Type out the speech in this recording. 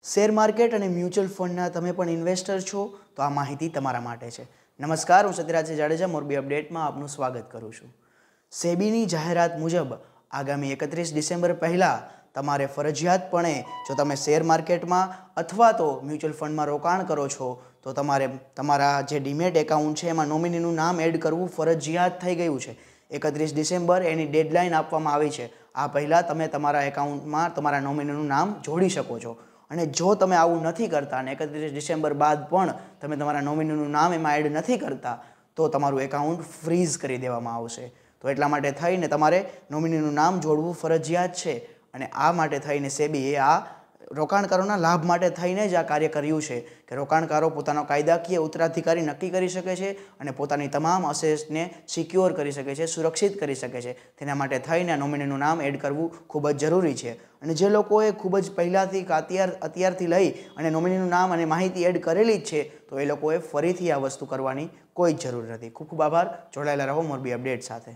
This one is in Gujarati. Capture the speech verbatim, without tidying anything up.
શેર માર્કેટ અને મ્યુચ્યુઅલ ફંડના તમે પણ ઇન્વેસ્ટર છો તો આ માહિતી તમારા માટે છે। નમસ્કાર, હું સત્યરાજ જાડેજા મોરબી અપડેટમાં આપનું સ્વાગત કરું છું। સેબીની જાહેરાત મુજબ આગામી એકત્રીસ ડિસેમ્બર પહેલાં તમારે ફરજિયાતપણે જો તમે શેર માર્કેટમાં અથવા તો મ્યુચ્યુઅલ ફંડમાં રોકાણ કરો છો તો તમારે તમારા જે ડીમેટ એકાઉન્ટ છે એમાં નોમિનીનું નામ એડ કરવું ફરજિયાત થઈ ગયું છે। એકત્રીસ ડિસેમ્બર એની ડેડલાઇન આપવામાં આવી છે। આ પહેલાં તમે તમારા એકાઉન્ટમાં તમારા નોમિનીનું નામ જોડી શકો છો અને જો તમે આવું નથી કરતા અને એકત્રીસ ડિસેમ્બર બાદ પણ તમે તમારા નોમિનીનું નામ એમાં એડ નથી કરતા તો તમારું એકાઉન્ટ ફ્રીઝ કરી દેવામાં આવશે। તો એટલા માટે થઈને તમારે નોમિનીનું નામ જોડવું ફરજિયાત છે અને આ માટે થઈને સેબીએ આ રોકાણકારોના લાભ માટે થઈને જ આ કાર્ય કર્યું છે કે રોકાણકારો પોતાનો કાયદાકીય ઉત્તરાધિકારી નક્કી કરી શકે છે અને પોતાની તમામ અસેટ્સને સિક્યોર કરી શકે છે, સુરક્ષિત કરી શકે છે। તેના માટે થઈને આ નોમિનીનું નામ એડ કરવું ખૂબ જ જરૂરી છે અને જે લોકોએ ખૂબ જ પહેલાંથી અત્યાર અત્યારથી લઈ અને નોમિનીનું નામ અને માહિતી એડ કરેલી જ છે તો એ લોકોએ ફરીથી આ વસ્તુ કરવાની કોઈ જ જરૂર નથી। ખૂબ ખૂબ આભાર। જોડાયેલા રહો મોરબી અપડેટ સાથે।